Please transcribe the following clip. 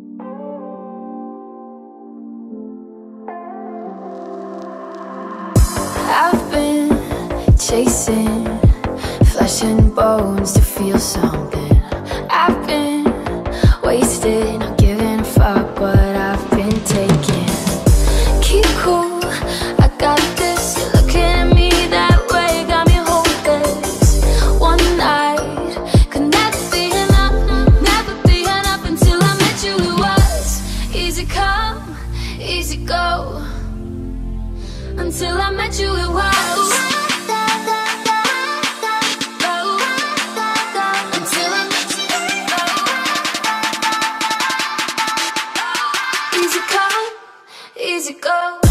I've been chasing flesh and bones to feel something. I've been wasted, not giving a fuck what I've been taking. Keep cool, I got this. You're looking at me that way, got me hopeless. One night could never be enough until I met you. It was easy come, easy go. Until I met you, it was until I met you, easy come, easy go.